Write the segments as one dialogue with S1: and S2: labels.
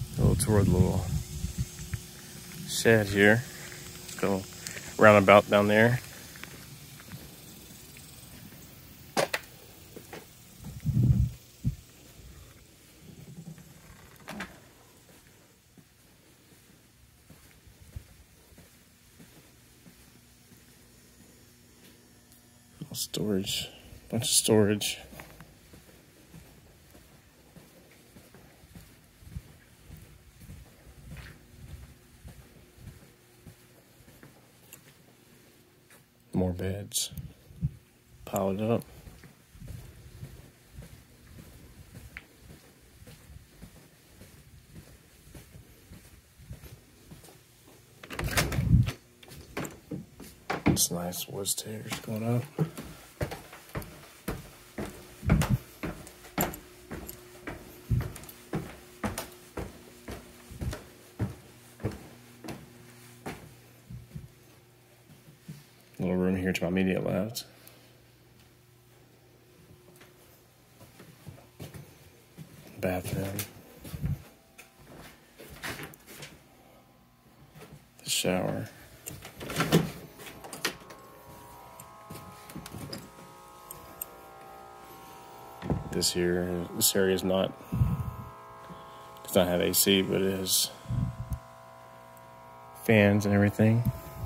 S1: Go toward the little shed here. Go roundabout down there. Storage, bunch of storage. More beds piled up. It's nice wood stairs going up. Little room here to my immediate left. Bathroom. The shower. This area is not, does not have AC, but it has fans and everything.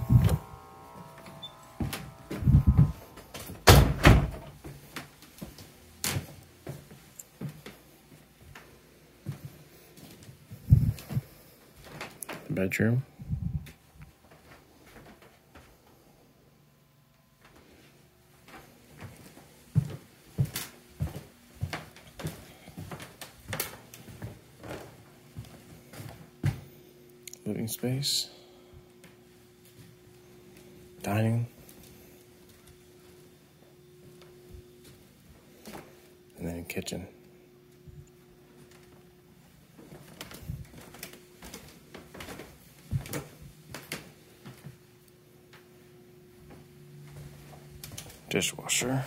S1: Bedroom. Living space. Dining. And then a kitchen. Dishwasher.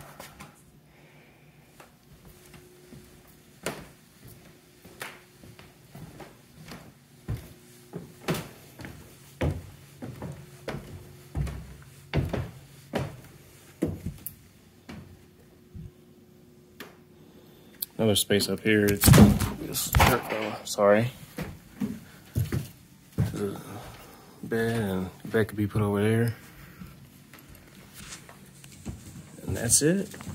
S1: Another space up here. It's this, sorry. There's a bed, and the bed could be put over there. And that's it.